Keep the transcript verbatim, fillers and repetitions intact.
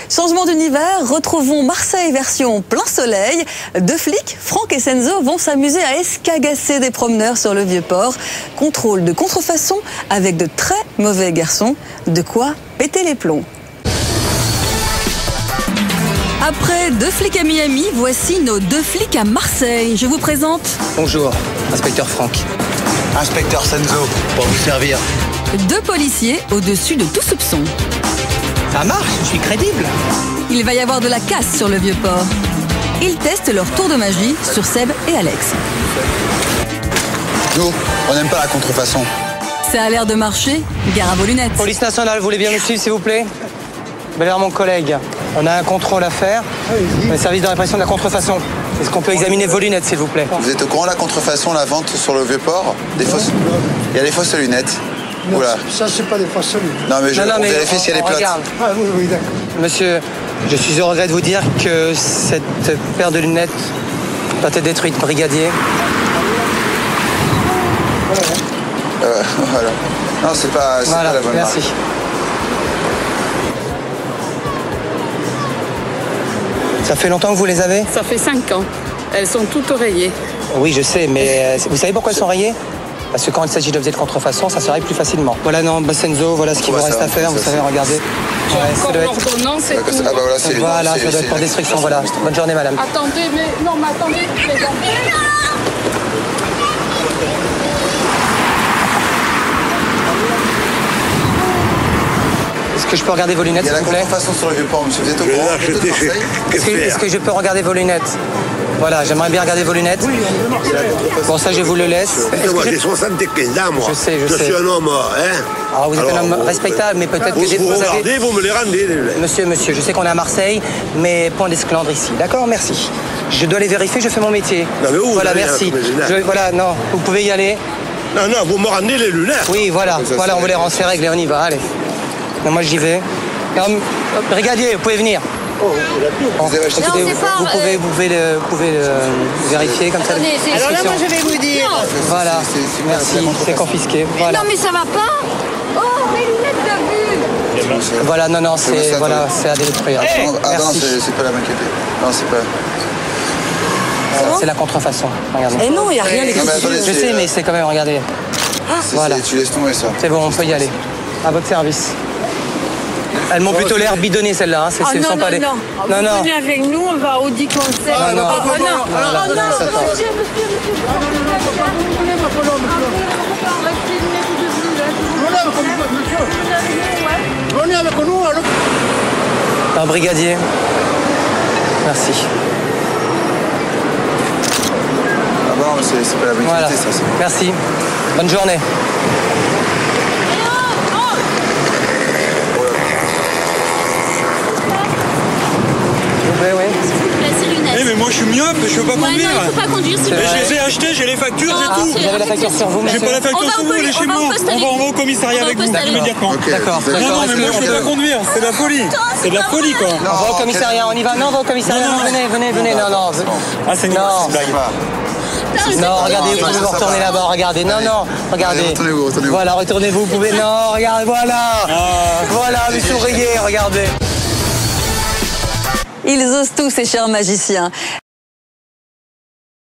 Changement d'univers, retrouvons Marseille version plein soleil. Deux flics, Franck et Senzo, vont s'amuser à escagasser des promeneurs sur le Vieux-Port. Contrôle de contrefaçon avec de très mauvais garçons. De quoi péter les plombs. Après deux flics à Miami, voici nos deux flics à Marseille. Je vous présente... Bonjour, inspecteur Franck. Inspecteur Senzo, pour vous servir. Deux policiers au-dessus de tout soupçon. Ça marche, je suis crédible. Il va y avoir de la casse sur le Vieux-Port. Ils testent leur tour de magie sur Seb et Alex. Nous, on n'aime pas la contrefaçon. Ça a l'air de marcher, gare à vos lunettes. Police nationale, vous voulez bien me suivre, s'il vous plaît? Bel mon collègue, on a un contrôle à faire. Le service de répression de la contrefaçon. Est-ce qu'on peut examiner vos lunettes, s'il vous plaît? Vous êtes au courant de la contrefaçon, la vente sur le Vieux-Port? Des fausses... Il y a des fausses lunettes. Non, Oula. ça, c'est pas des fausses lunettes. Non, mais je non, non, on mais vérifie on, si elle est on plate. regarde. Ah oui, oui, d'accord. Monsieur, je suis au regret de vous dire que cette paire de lunettes doit être détruite, brigadier. Euh, voilà. Non, c'est pas, c'est Voilà, pas la bonne merci. marque. Ça fait longtemps que vous les avez? Ça fait cinq ans. Elles sont toutes oreillées. Oui, je sais, mais euh, vous savez pourquoi elles sont rayées? Parce que quand il s'agit d'objets de contrefaçon, ça se raye plus facilement. Voilà, non, Senzo, voilà ce qu'il Ouais, vous ça, reste à faire, ça, vous ça, savez, c'est- regardez. J'ai Ouais, ça encore doit être... l'ordonnance et Ah, tout. bah voilà, c'est... Voilà, c'est- ça doit c'est- être pour c'est- destruction, voilà. Bonne journée, madame. Attendez, mais non, mais attendez, les gars. Est-ce que je peux regarder vos lunettes, Il y a s'il la vous plaît? contrefaçon sur le Vieux-Port, monsieur. Vous êtes au Je l'ai courant? Vous acheté êtes de chez Marseille? Est-ce que, est-ce que je peux regarder vos lunettes? Voilà, j'aimerais bien regarder vos lunettes. Bon, ça, je vous le laisse. Est-ce Moi, que j'ai je- soixante-quinze ans, moi. Je sais, je sais. suis un homme, hein. Alors, vous êtes Alors, un homme vous- respectable, mais peut-être Vous, que j'ai- vous vous avez... regardez, vous me les rendez, les lunettes. Monsieur, monsieur, je sais qu'on est à Marseille, mais point d'esclandre ici. D'accord, merci. Je dois les vérifier, je fais mon métier. Non, mais où, voilà, vous allez, merci. hein, comme les Je- lunettes voilà, non, vous pouvez y aller. Non, non, vous me rendez les lunettes. Oui, voilà, Ça, voilà, c'est on va les réglé. rendre, c'est réglé, on y va, allez. Non, moi, j'y vais. Non, hop, brigadier, vous pouvez venir. Bon, Vous avez acheté- écoutez, Non, c'est vous, pas, vous pouvez, euh, vous pouvez le, vous pouvez le vérifier comme ça. Attendez, c'est- Alors là, moi, je vais vous dire. Voilà, C'est- c'est- c'est- merci, c'est la c'est confisqué. Voilà. Non, mais ça va pas. Oh, mes lunettes de vue. Voilà, non, non, C'est c'est ça, voilà, toi. c'est à détruire. Ah non, Merci. c'est c'est pas la maquette. Non, c'est pas... C'est la contrefaçon. Regardez. Eh non, il n'y a rien Non, mais attendez, Je c'est- sais, mais c'est quand même, regardez. c'est- voilà. c'est- Tu laisses tomber ça. C'est bon, on peut y aller. À votre service. Elles m'ont plutôt l'air bidonnées, celles-là. Hein. C'est- Ah ce non, sont non, pas des- non. Non, Vous non. venez avec nous, on va au dit concert. Ah, non. Ah, Ah, non. non. Ah, non, non, monsieur, attends. monsieur, monsieur, Venez avec nous, alors. Un brigadier. Merci. Ah bah non, mais c'est c'est pas la bonne Voilà. qualité, ça. c'est- Merci. Bonne journée. Oui, oui. Eh mais moi je suis myope, je peux pas Ouais, non, conduire. il faut pas conduire, s'il Mais vous je plaît. les ai achetés, j'ai les factures, Ah, j'ai tout. Vous avez la facture sur vous, J'ai monsieur? pas la facture On va sur au vous, elle est poli- chez on va moi. au poste On va, on va au commissariat On va au avec vous poste immédiatement. Ok, D'accord. vous avez- Non, non, mais Est-ce moi que- je peux pas conduire, c'est de la folie. C'est de la folie quoi. On va au commissariat, on y va. Non, on va au commissariat. Non, Non, non. venez, venez, venez. Non, non. Ah c'est une Non. c'est une blague. Non, regardez, vous non, pouvez ça vous va. retourner là-bas, regardez. Non, non, regardez. Allez, retournez-vous, retournez-vous. Voilà, retournez-vous, vous pouvez. Non, regardez, voilà. Voilà, mais souriez, regardez. Ils osent tous, ces chers magiciens.